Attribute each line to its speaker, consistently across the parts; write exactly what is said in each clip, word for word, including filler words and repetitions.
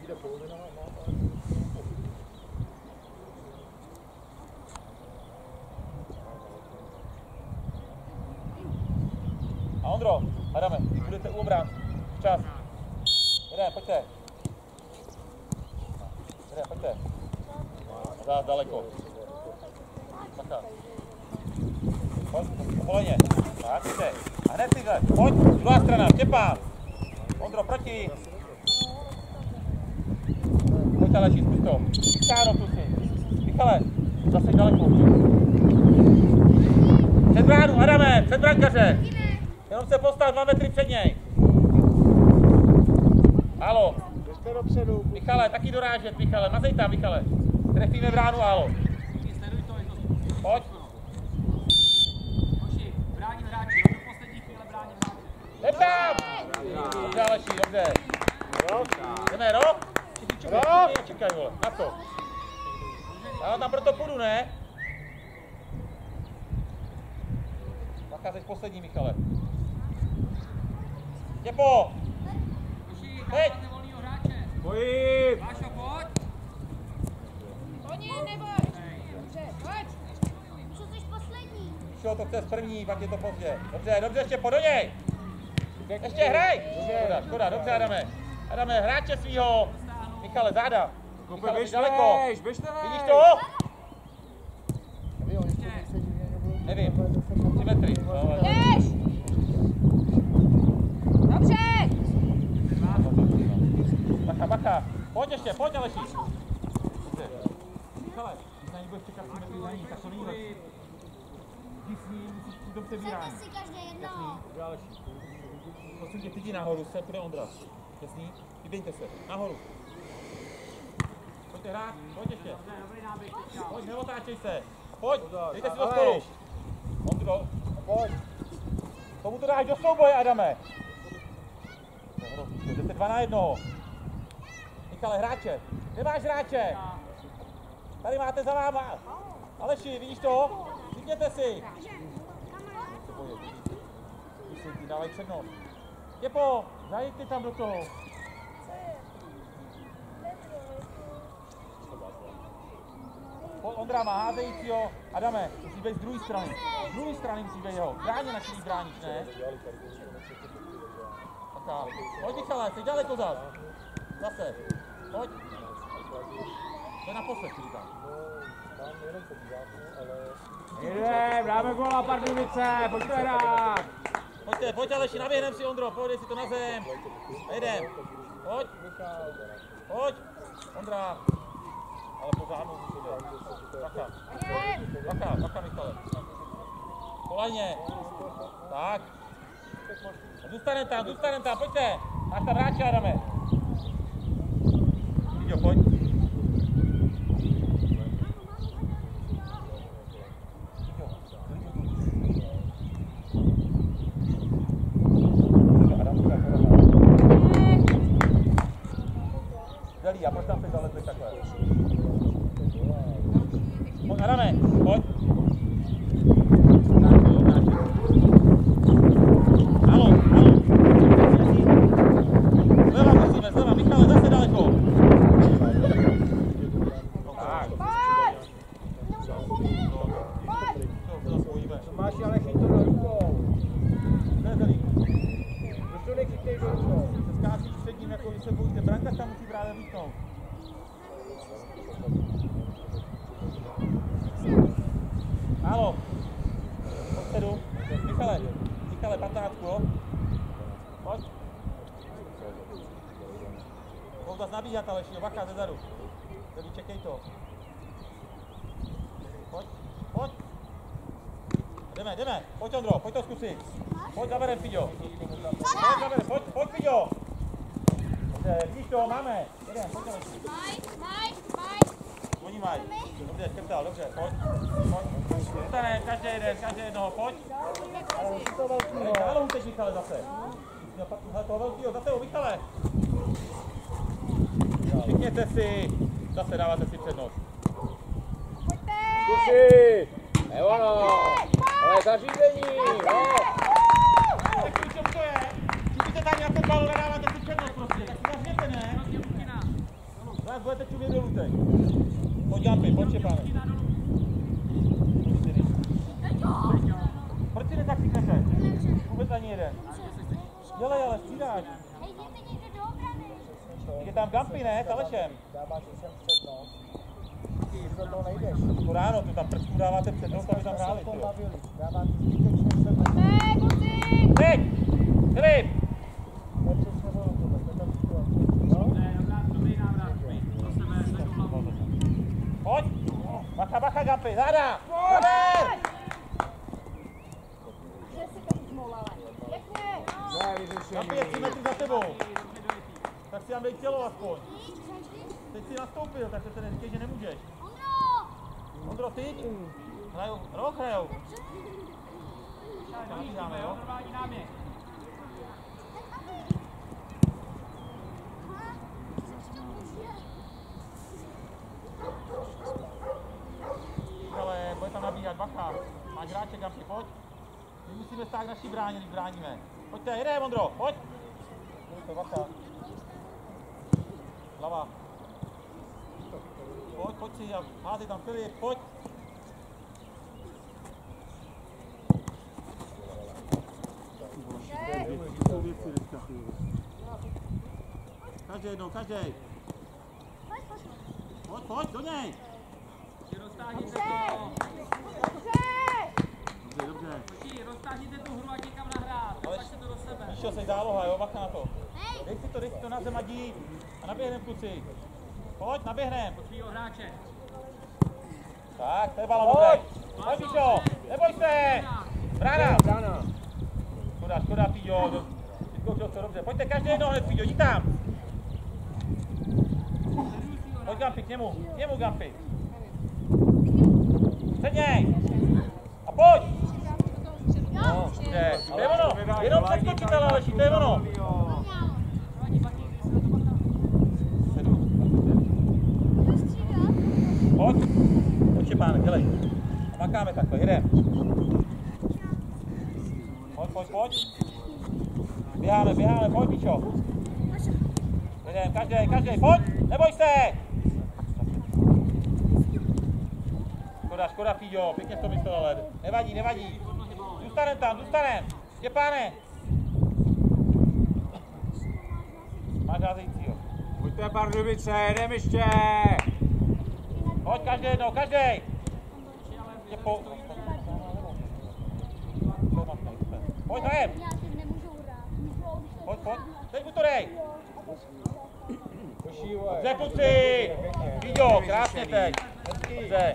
Speaker 1: A Ondro, Adame, budete u obránku. Čas. Jedem, pojďte. Jedem, pojďte. Zás daleko. Bacha. Pojď, poleně. Tak, jde. A hned tyhle. Pojď, druhá strana, Štěpán. Ondro, proti. Pojď Aleši, zkus to. Michalo, tu si. Michale, zase daleko. Před bránu, Adame, před brankaře. Jenom se postav dva metry před něj. Halo. Michale, taky dorážet, Michale. Mazej tam, Michale. Trefíme bránu, halo. Pojď.
Speaker 2: Hoši, bráním hráči, do poslední chvíle bráním hráči.
Speaker 1: Jdem tam! Dobře, Aleši, dobře. Jdeme, rok? Všichni čekají, vole. Na co? Já tam proto půjdu, ne? Nacházeš poslední, Michale. Těpo! Teď!
Speaker 2: Pojď! Vášo, pojď!
Speaker 3: Oni, neboj! Dobře, pojď! Co jsi poslední?
Speaker 1: Šlo to chce z první, pak je to pozdě. Dobře, dobře, Štěpo, do něj! Ještě hraj! Škoda, škoda, dobře, Adame. Adame, hráče svýho! Michale, záda! Michale, běž daleko! Vidíš to? Nevím. Tři metry.
Speaker 3: Běž! Dobře!
Speaker 1: Bacha, bacha. Pojď ještě, pojď Aleši. Dobře. Michale, když na ní budeš čekat tři metry za ní, tak to není lepší. Jdi s ní, musíš přijít do přebírání.
Speaker 3: Chcete si každé jedno.
Speaker 1: Prosím tě, ty jdi nahoru, sem půjde Ondra. Jasný? Vyběňte se. Nahoru. Pojďte hrát, pojď ještě. Pojď, neotáčej se. Pojď, dejte si do stolu. Ondro, pojď. Tomu to dáš do souboje, Adame. Jdete dva na jednoho. Michale, hráče. Kde máš hráče? Tady máte za váma. Aleši, vidíš to? Vidíte si. Ty dávaj přednost. Těpo, zajď ty tam do toho. Ondra má házejícího. Adame, musí být z druhé strany. Z druhé strany musí být jeho. Bráně našich bráníš, ne? Taká. Pojď Michale, jsi daleko zas. Zase. Pojď. To je naposled, si říkám.
Speaker 2: Jde, dáme góla Pardubice, pojďte hrát.
Speaker 1: Pojďte, pojď Aleši, naběhnem si Ondro, pojď si to na zem. Jedem. Pojď. Pojď. Ondra. Ale pořád musí jde. Bacha. Bacha, bacha Michale. Kolajně. Tak. Zůstanem tam, zůstanem tam, pojďte. Máš tam hráče, Adame. Víďo, pojď. Zelí, a proč tam se zalezli takhle? Pojď, Adame, pojď. Halo, halo. Zleva musíme, zleva, Michale, zase daleko. Tak.
Speaker 3: Pojď! Pojď!
Speaker 1: To spojíme.
Speaker 2: Máš ale chytro do rukou.
Speaker 1: Ne, Zelí.
Speaker 2: Proč to nechytej do rukou?
Speaker 1: Se skáčíš před ním, jako když se bojíte. Branka tam musí právě vítnout. Halo. Odsedu. Michale. Michale, patnáctku, jo? Pojď. Pojď zase nabíhat, Aleši, bacha zezadu. Tady čekej to. Pojď, pojď. Jdeme, jdeme. Pojď Ondro, pojď to zkusit. Pojď za berem, Fiďo. Pojď za berem, pojď, pojď Fiďo. Dobře, vidíš to, máme. Jedem, pojď Aleši.
Speaker 3: Maj, maj, maj.
Speaker 1: Oni mají. Dobře, škrtal, dobře, pojď. Pojď. Zůstane, každý jeden, každý jednoho, pojď. Halo, teď Michale zase. Hele toho velkýho, zase ho Michale. Šikněte si. Zase dáváte si přednost.
Speaker 3: Pojďte!
Speaker 2: Zkusí! Je ono! Ale zařízení! No!
Speaker 1: Tak víš, čemu to je? Všichni tady na ten balon nedáváte si přednost prostě. Tak si zařměte, ne? Nás budete čumět dolů teď. Pojď Gampy, pojď Štěpáne. Proč si netak kliknete? Vůbec ani jeden. Dělej, ale střídáš.
Speaker 3: Hej, jděte někdo do obrany.
Speaker 1: Je tam Gampy, ne? Talešem.
Speaker 4: Dáváš sem před nos. Ty do toho nejdeš.
Speaker 1: To ráno, tu tam prstku dáváte před nos, aby tam hráli.
Speaker 4: Dáváš zbytečně před nos.
Speaker 3: Hej, kluci!
Speaker 1: Teď! Filip!
Speaker 4: To je přesně ono tohle. To je ta situace. No?
Speaker 2: Dobrý návrat, pro sebe, zvedu hlavu.
Speaker 1: Pojď! Bacha, bacha, Gampy, záda! Zaber!
Speaker 3: Že si to uzmolala. Pěkně!
Speaker 4: Ne, vyřešení.
Speaker 1: Gampy je tři metry za tebou. Tak si tam dej tělo aspoň. Teď si nastoupil, tak se neříkej, že nemůžeš.
Speaker 3: Ondro!
Speaker 1: Ondro, ty? Hrajou, rok hrajou. Nabíháme, jo?
Speaker 2: Normální náběh.
Speaker 1: Ale bude tam nabíhat, bacha. Máš hráče, Gampy, pojď. My musíme stát naší bráně, když bráníme. Pojďte, jedeme, Ondro, pojď. Pojďte, bacha. Hlava. Pojď, pojď si, házej tam Filip, pojď. Každý jednou, každý. Pojď, pojď, do něj.
Speaker 2: Roztáhněte to.
Speaker 1: Dobře, dobře.
Speaker 2: Počkej, roztáhněte tu hru a někam nahrát.
Speaker 1: Ale
Speaker 2: Pak se to do sebe.
Speaker 1: Píšo, jsi záloha, jo, bacha na to. Dej si to, dej si to na zem a dí. A naběhnem, kluci. Pojď, naběhnem.
Speaker 2: Od svýho hráče.
Speaker 1: Tak, to je balon, dobrý. Pojď, Píšo, neboj se. Brána.
Speaker 4: Brána.
Speaker 1: Škoda, škoda, Píďo. Vyzkoušel to dobře. Pojďte, každý jedno hned, Píďo, jdi tam. Pojď, Gampy, k němu, k němu, Gampy. Před něj. A pojď. No, dobře, to je ono. Jenom přeskočit, ale Aleši, to je ono. Pojď. Pojď, Štěpánek, dělej. A makáme takhle, jedem. Pojď, pojď, pojď. Běháme, běháme, pojď, Píčo. Jedem, každý, každý, pojď, neboj se. Škoda, škoda, Píďo, pěkně to myslel, ale nevadí, nevadí. Zůstanem tam, zůstanem. Štěpáne. Máš házejícího.
Speaker 2: Pojďte, Pardubice, jedem ještě.
Speaker 1: Pojď, každý jednou, každý. Po... Pojď, hrajem. Pojď, pojď. Teď mu to dej. Dobře, kluci. Píďo, krásně teď. Dobře.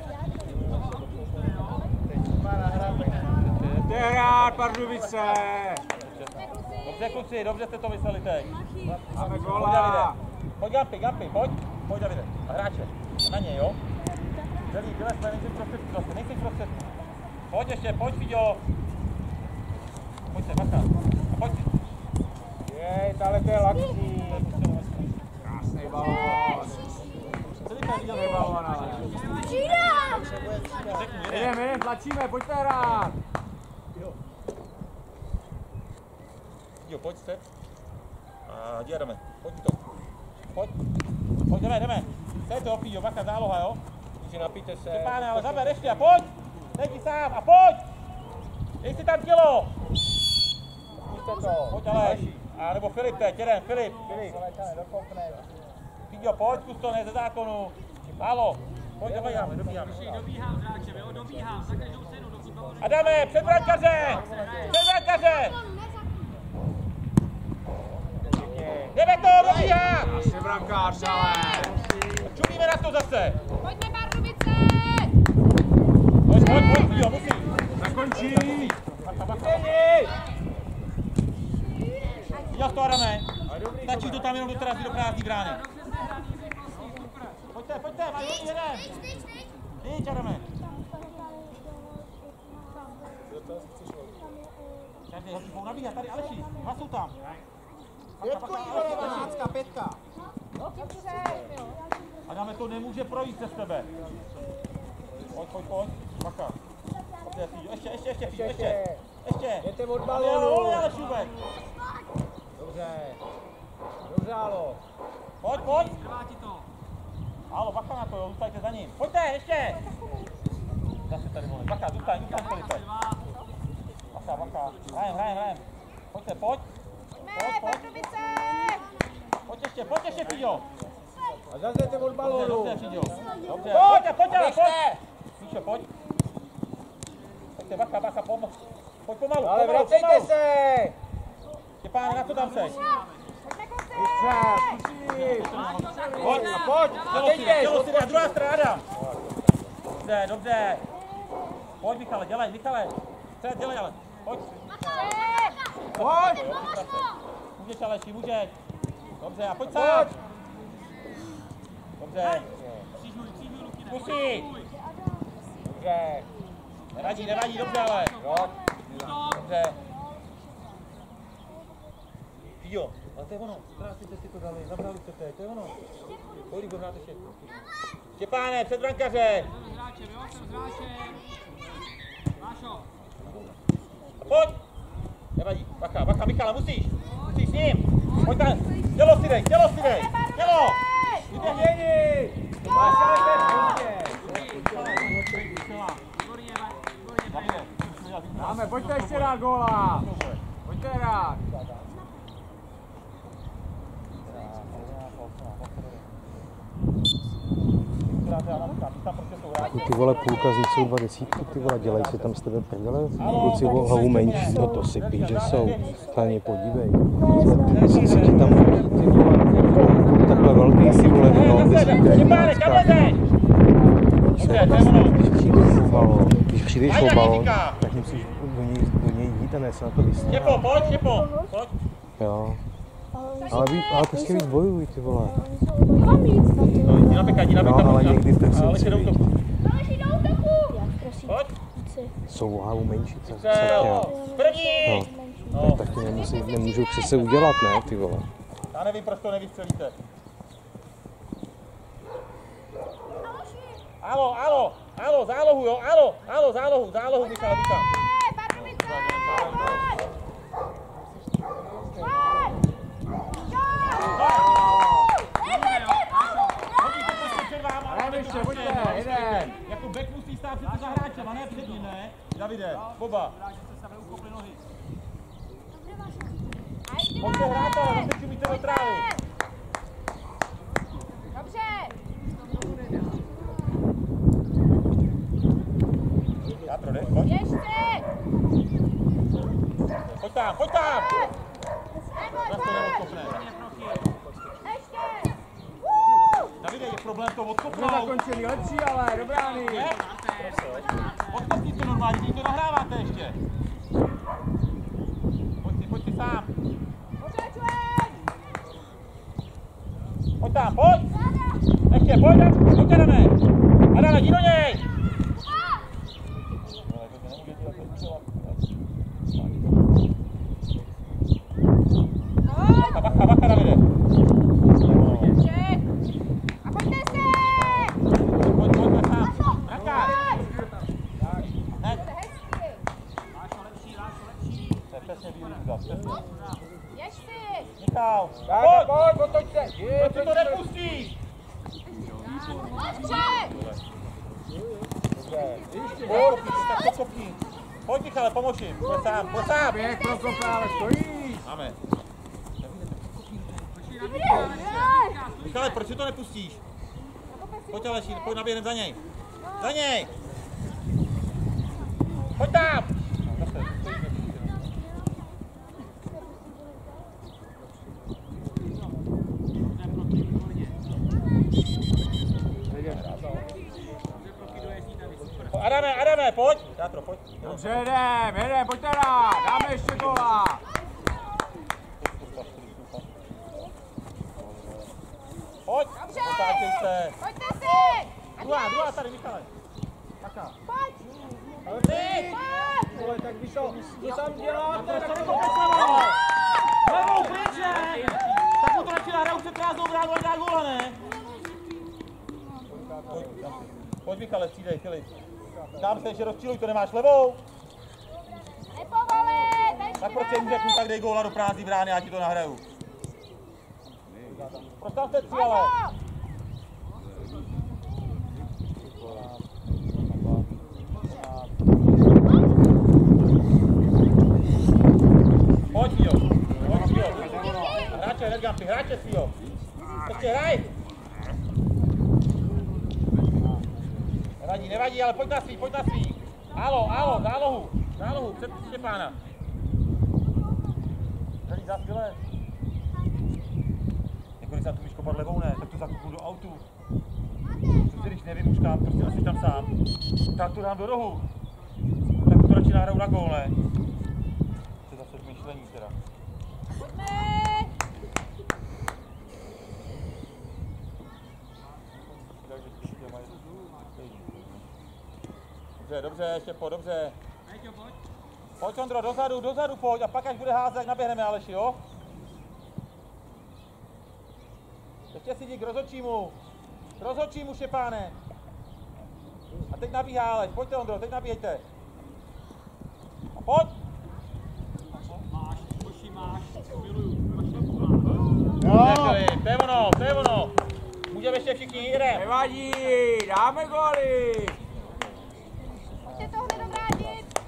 Speaker 2: Jde hrát, Pardubice.
Speaker 1: Dobře, kluci, dobře jste to mysleli teď.
Speaker 2: Máme
Speaker 1: Pojď,
Speaker 2: góla.
Speaker 1: Davide. Pojď, Gampy, Gampy, pojď. Pojď, Davide. A hráče. Na něj, jo? Celý, dělej jsme, nejsi prostředky zase, nejsi prostředky. Pojď ještě, pojď, Píďo. Pojď se, bacha. A pojď.
Speaker 4: Jej, tahle to je laxní.
Speaker 2: Krásný balón.
Speaker 1: Celý tady viděl,
Speaker 2: balón, ale.
Speaker 1: řeknu, jedem.
Speaker 2: Jedem, jedem, tlačíme, pojďte hrát.
Speaker 1: Jo, pojď se. A jedeme. Pojď mi to. Pojď. Pojď, jdeme, jdeme. Teď to opíjo, bacha, záloha, jo?
Speaker 4: Když napijte se.
Speaker 1: Štěpáne, ale zaber ještě a pojď. Teď ti sám a pojď. Dej si tam tělo.
Speaker 4: Puste to.
Speaker 1: Pojď, ale. A nebo Filip teď, jeden, Filip.
Speaker 4: Filip. Dokopne.
Speaker 1: Píďo, pojď, kus to, ne ze zákonu. Málo. Pojď, dobíháme, dobíháme.
Speaker 2: Dobíhám, hráčem, jo, dobíhám. Za každou cenu, dokud balón.
Speaker 1: Adame, před brankaře. Před brankaře. Jdeme to, dobíhá.
Speaker 2: Asi brankář, ale.
Speaker 1: Čumíme na to zase.
Speaker 3: Pojďme, Pardubice!
Speaker 1: Pojď, pojď, pojď, Píďo, musí.
Speaker 2: Zakončí.
Speaker 1: Bacha, bacha. Viděl jsi to, Adame? Stačí to tam jenom do terasy do prázdný brány. Pojďte, pojďte, máš hodně jeden. Víč, Adame. Každý ho budou nabíhat, tady Aleši, dva jsou tam.
Speaker 4: Pětku, jedenáctka, pětka.
Speaker 1: Adame, to nemůže projít přes tebe. Pojď, pojď, pojď, bacha. Ještě, ještě, ještě, ještě, ještě. Ještě.
Speaker 4: Jdete od
Speaker 1: Ale
Speaker 4: balónu.
Speaker 1: volně, ale šubek.
Speaker 4: Dobře. Dobře, Alo.
Speaker 1: Pojď, pojď.
Speaker 2: Trvá ti to.
Speaker 1: Halo, bacha na to, jo, zůstajte za ním. Pojďte, ještě! Zase tady volej. Bacha, zůstaň, zůstaň, Filipe. Bacha, bacha. Hrajem, hrajem, hrajem. Pojďte, pojď. Pojď, pojď. Pojď ještě, pojď ještě, Píďo.
Speaker 2: A zazděte od balónu.
Speaker 1: Dobře, dobře, Píďo. Dobře, pojď, pojď, ale, pojď. Míšo, pojď. Pojďte, bacha, bacha, pom... pojď pomalu,
Speaker 2: Ale
Speaker 1: pomalu,
Speaker 2: vracejte
Speaker 1: pomalu.
Speaker 2: se!
Speaker 1: Štěpáne, na co tam seš?
Speaker 2: Pojď, a pojď!
Speaker 1: Tělo si, tělo si, a druhá strana, Adam. Dobře, dobře. Pojď, Michale, dělej, Michale. Střed, dělej, ale. Pojď.
Speaker 2: Pojď!
Speaker 1: Můžeš, Aleši, můžeš. Dobře, a pojď sám. Dobře. Zkusí.
Speaker 2: Dobře.
Speaker 1: Nevadí, nevadí, dobře, ale. Dobře. Jo, ale to je ono. Krásně jste si to dali, zabrali jste teď, to je ono. Kolik ho hráte všechno. Štěpáne, před brankaře. Pojď. Nevadí, bacha, bacha, Michala, musíš. Musíš s ním. Pojď tam. Tělo si dej, tělo si dej. Tělo.
Speaker 2: Vyběhni! Máš ale Máme, pojďte ještě dát góla! Pojďte rád!
Speaker 5: Ty vole půlkazník jsou dva desítky, ty vole, dělají si tam z tebe prdele, kluci o hlavu menší, no to si píš, že jsou, tady podívej, ty si ti tam, ty vole, takhle velký, ty vole, no, desítka, jedenáctka, když přijdeš o balón, když přijdeš o balón, tak musíš do něj, do něj jít a ne se na to vyslat.
Speaker 1: Štěpo, pojď, Štěpo, pojď.
Speaker 5: Jo, ale, ví, ale prostě víc bojují, ty vole.
Speaker 1: No, jdi na beka, jdi na beka.
Speaker 5: No, ale někdy v
Speaker 1: Ale
Speaker 5: musí
Speaker 1: do
Speaker 5: být.
Speaker 1: útoku. Pojď.
Speaker 5: Jsou o hlavu menší, co co
Speaker 1: Cel.
Speaker 5: tě.
Speaker 1: První.
Speaker 5: No, no. Taky nemusí, nemůžou přece udělat, ne, ty vole.
Speaker 1: Já nevím, proč to nevystřelíte. Alo, alo, alo, zálohu, jo, alo, alo, zálohu, zálohu, Michal, Michal.
Speaker 2: Hrajeme ještě, pojďte, jeden!
Speaker 1: Jako back musí stát před za hráčem, a ne před ním, ne? Davide, Boba. Pojďte hrát, ale zase čumíte do trávy. Játro, jdeš, pojď. Pojď tam, pojď tam! Zase to neodkopne. Davide, je problém to
Speaker 2: Jsme
Speaker 1: odkopnout.
Speaker 2: zakončili lepší, ale do brány!
Speaker 1: Je? Odkopni to normálně, když to nahráváte ještě. Pojď si, pojď si sám. Pojď tam, pojď! Ještě, pojď, pojď Adame! Adame, jdi do něj! Bacha, bacha, bacha, Davide! Pojď, pojďme sám. Brankář! Hned. To je přesně výrůzka, přesně. Michal,
Speaker 2: Pojď,
Speaker 1: pojď!
Speaker 2: pojď, otoč se! Je,
Speaker 1: Proč si to nepustíš? Pojď, tak to kopni. Pojď, Michale, pomož jim. Pojď sám, pojď sám.
Speaker 2: Běh pro kope, ale stojíš!
Speaker 1: Máme. Michale, proč si to nepustíš? Pojď, Aleši, pojď naběhnem za něj. Za něj! Pojď tam! Zase, stojíme. Adame, Adame, pojď! Játro, pojď.
Speaker 2: Dobře, jedem, jedem, pojďte rád, dáme ještě góla!
Speaker 1: Pojď! Otáčej se!
Speaker 3: Pojďte si!
Speaker 1: Druhá, druhá tady, Michale. Taká.
Speaker 3: Pojď!
Speaker 1: Ale ty!
Speaker 2: Vole, tak víš co, co tam děláte?
Speaker 1: Tak to pojď levou! Levou, pryč, ne? Tak mu to radši nahraju před prázdnou bránu, ať dá góla, ne? Pojď, pojď Michale, střídej, Filip. Dám se, že rozčiluj, to nemáš levou?
Speaker 3: Nepovolit!
Speaker 1: Tak proč jim řeknu, tak dej góla do prázdný brány, já ti to nahraju. Proč tam jste tři, ale? Pojď, jo. Pojď, jo. Hráče, hned Gampy, hráče si, jo. Ještě hraj. Nevadí, nevadí, ale pojď na svý, pojď na svý. Alo, alo, zálohu, zálohu, před Štěpána. Tady zás vylez. Jako když se na tu víš kopat levou, ne, tak to zakupnu do autu. Přece když nevím už kam, prostě asi tam sám. Tak to dám do rohu. Tak to radši nahraju na gól, ne? To je zase myšlení teda.
Speaker 3: Pojďme!
Speaker 1: Dobře, dobře, Štěpo, dobře. Pojď, Ondro, dozadu, dozadu pojď a pak až bude házet, jak naběhneme, Aleši, jo? Ještě si jdi k rozhodčímu. K rozhodčímu, Štěpáne. A teď nabíhá Aleš, pojďte, Ondro, teď nabíjejte. A pojď.
Speaker 2: Máš, koši máš, miluju,
Speaker 1: To je ono, to je ono. Můžeme ještě všichni, jdem.
Speaker 2: nevadí, dáme góly.
Speaker 3: Pojďte to hned obrátit!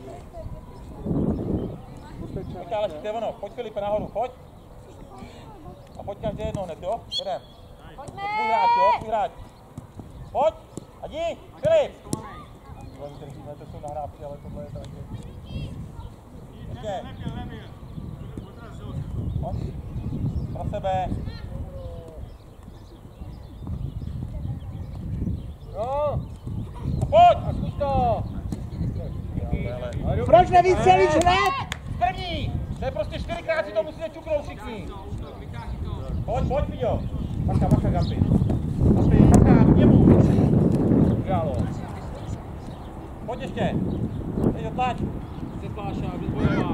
Speaker 1: Pojďte, Aleši, to je ono. Pojď, Filipe, nahoru, pojď. A pojď každý jednou hned, jo? Jdem.
Speaker 3: Pojďme!
Speaker 1: Tvůj hráč, jo? Tvůj hráč. Pojď. A jdi, Filip. To jsou nahrávky, ale tohle je taky. Ještě. Pojď. Pro sebe.
Speaker 2: No,
Speaker 1: A pojď.
Speaker 2: a zkus to.
Speaker 4: Proč nevystřelíš hned?
Speaker 1: První. To je prostě čtyřikrát si to musíte čuknout všichni. Pojď, pojď, Fidio. Bacha, bacha, Gampy. Gampy, bacha, k němu. Udělalo. Pojď ještě. Teď ho tlač.
Speaker 2: Se Páša, vyzbojová.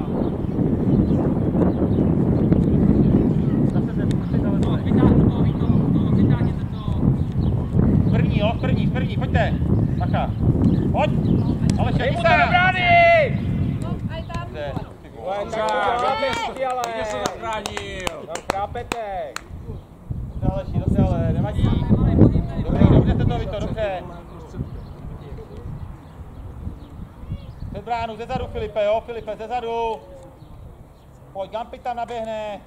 Speaker 2: Vytáhni to, Vito, vytáhněte to.
Speaker 1: První, jo, první, první, pojďte. Bacha. Pojď. Ale ještě
Speaker 2: Dej mu to do brány!
Speaker 3: No, a i tam.
Speaker 2: Vidě se zachránil.
Speaker 4: Tam krápete.
Speaker 1: Dobře, Aleši, dobře, ale nevadí. Dobře, dobře jste to, Vito, dobře. Před bránu, zezadu, Filipe, jo, Filipe, zezadu. Pojď, Gampy tam naběhne.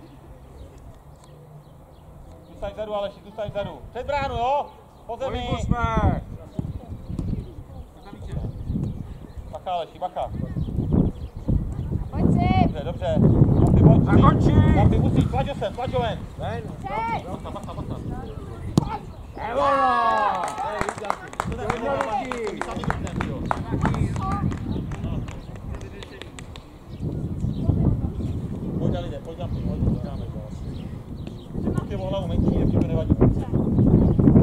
Speaker 1: Tu staň vzadu, Aleši, tu staň vzadu. Před bránu, jo, po zemi.
Speaker 2: Pohybu jsme.
Speaker 1: Bacha, Aleši, bacha.
Speaker 3: Pojď si!
Speaker 1: Dobře, dobře. Gampy, pojď.
Speaker 2: Zakončí.
Speaker 1: Gampy, musíš, tlač ho sem, tlač ho ven.
Speaker 4: Ven.
Speaker 3: Přej!
Speaker 1: Bacha, bacha, bacha.
Speaker 2: Evo!
Speaker 1: Pojď, Dalide, pojď, Gampy, pojď, počkáme. Ty o hlavu menší, takže to nevadí.